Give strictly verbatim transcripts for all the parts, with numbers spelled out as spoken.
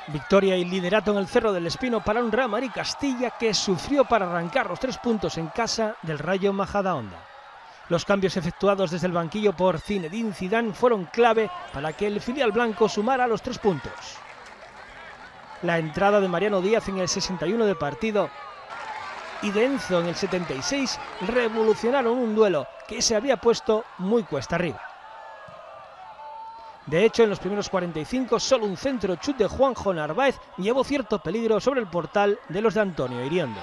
Victoria y liderato en el Cerro del Espino para un Real Madrid Castilla que sufrió para arrancar los tres puntos en casa del Rayo Majadahonda. Los cambios efectuados desde el banquillo por Zinedine Zidane fueron clave para que el filial blanco sumara los tres puntos. La entrada de Mariano Díaz en el sesenta y uno de partido y de Enzo en el setenta y seis revolucionaron un duelo que se había puesto muy cuesta arriba. De hecho, en los primeros cuarenta y cinco, solo un centro chut de Juanjo Narváez llevó cierto peligro sobre el portal de los de Antonio Iriondo.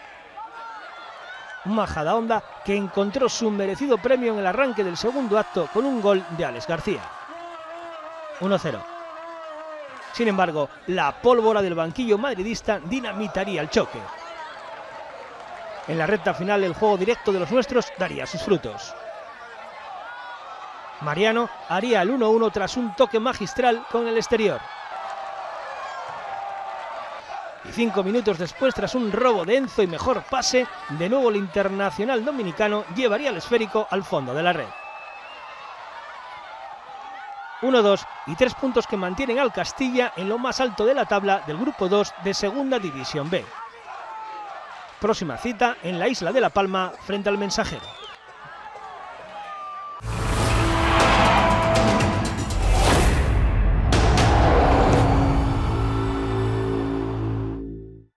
Un Majadahonda que encontró su merecido premio en el arranque del segundo acto con un gol de Alex García. uno cero. Sin embargo, la pólvora del banquillo madridista dinamitaría el choque. En la recta final, el juego directo de los nuestros daría sus frutos. Mariano haría el uno uno tras un toque magistral con el exterior. Y cinco minutos después, tras un robo de Enzo y mejor pase, de nuevo el internacional dominicano llevaría el esférico al fondo de la red. uno dos y tres puntos que mantienen al Castilla en lo más alto de la tabla del Grupo dos de Segunda División B. Próxima cita en la isla de La Palma frente al Mensajero.